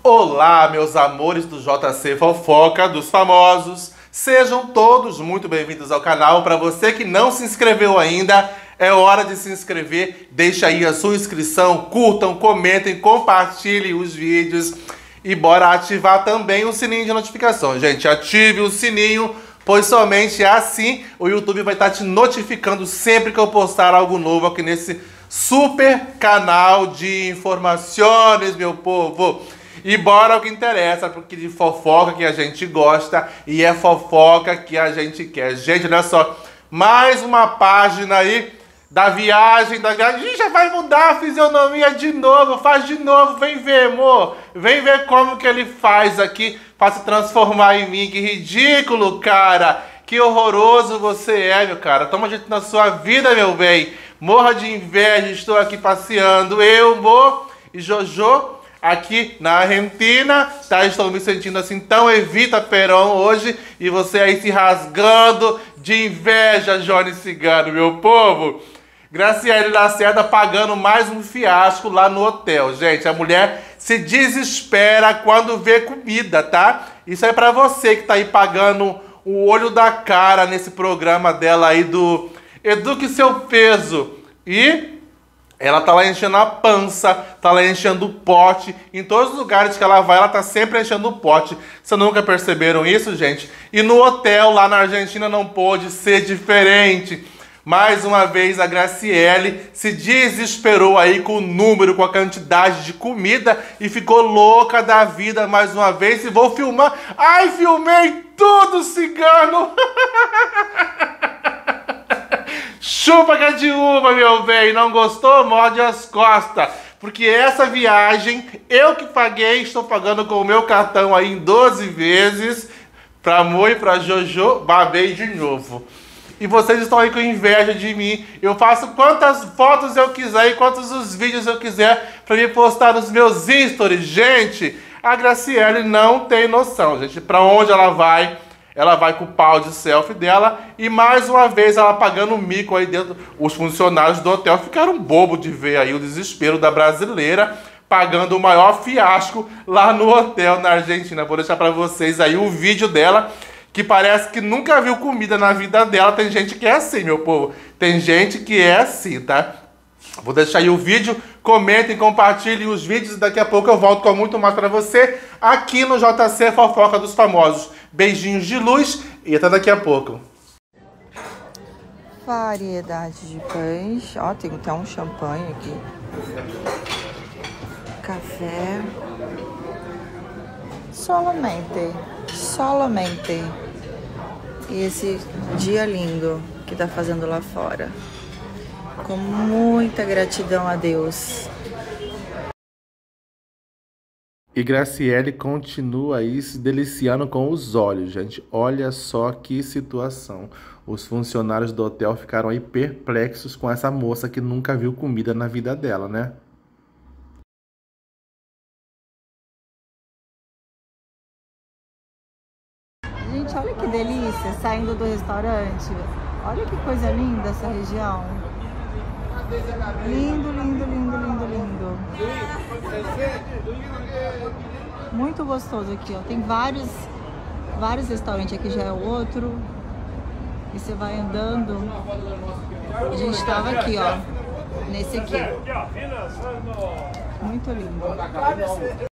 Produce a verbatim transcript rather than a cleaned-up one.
Olá, meus amores do J C Fofoca dos Famosos. Sejam todos muito bem-vindos ao canal. Para você que não se inscreveu ainda, é hora de se inscrever. Deixa aí a sua inscrição, curtam, comentem, compartilhem os vídeos e bora ativar também o sininho de notificação. Gente, ative o sininho, pois somente assim o YouTube vai estar te notificando sempre que eu postar algo novo aqui nesse super canal de informações, meu povo. E bora ao que interessa, porque de fofoca que a gente gosta e é fofoca que a gente quer. Gente, olha só, mais uma página aí da viagem, da viagem. Ih, já vai mudar a fisionomia de novo, faz de novo, vem ver, amor. Vem ver como que ele faz aqui pra se transformar em mim. Que ridículo, cara. Que horroroso você é, meu cara. Toma jeito na sua vida, meu bem. Morra de inveja, estou aqui passeando. Eu, amor e Jojo aqui na Argentina, tá? Estou me sentindo assim tão Evita Peron hoje e você aí se rasgando de inveja, Johnny Cigano, meu povo. Graciele Lacerda pagando mais um fiasco lá no hotel. Gente, a mulher se desespera quando vê comida, tá? Isso é pra você que tá aí pagando o olho da cara nesse programa dela aí do Eduque Seu Peso. E ela tá lá enchendo a pança, tá lá enchendo o pote. Em todos os lugares que ela vai, ela tá sempre enchendo o pote. Vocês nunca perceberam isso, gente? E no hotel lá na Argentina não pôde ser diferente. Mais uma vez a Graciele se desesperou aí com o número, com a quantidade de comida e ficou louca da vida mais uma vez. E vou filmar. Ai, filmei tudo, cigano! Chupa que é de uva, meu bem. Não gostou? Morde as costas. Porque essa viagem, eu que paguei, estou pagando com o meu cartão aí em doze vezes. Pra amor e pra Jojo, babei de novo. E vocês estão aí com inveja de mim. Eu faço quantas fotos eu quiser e quantos os vídeos eu quiser pra me postar nos meus stories. Gente, a Graciele não tem noção, gente. Pra onde ela vai, ela vai com o pau de selfie dela. E mais uma vez ela pagando mico aí dentro. Os funcionários do hotel ficaram bobos de ver aí o desespero da brasileira pagando o maior fiasco lá no hotel na Argentina. Vou deixar pra vocês aí o vídeo dela, que parece que nunca viu comida na vida dela. Tem gente que é assim, meu povo. Tem gente que é assim, tá? Vou deixar aí o vídeo. Comentem, compartilhem os vídeos. Daqui a pouco eu volto com muito mais pra você aqui no J C Fofoca dos Famosos. Beijinhos de luz e até daqui a pouco. Variedade de pães. Ó, tem até um champanhe aqui. Café. Solamente. Solamente. E esse dia lindo que tá fazendo lá fora. Com muita gratidão a Deus. E Graciele continua aí se deliciando com os olhos, gente. Olha só que situação. Os funcionários do hotel ficaram aí perplexos com essa moça que nunca viu comida na vida dela, né? Gente, olha que delícia, saindo do restaurante. Olha que coisa linda essa região. Lindo, lindo, lindo, lindo, lindo. Muito gostoso aqui, ó. Tem vários, vários restaurantes. Aqui já é o outro. E você vai andando. A gente estava aqui, ó. Nesse aqui. Muito lindo.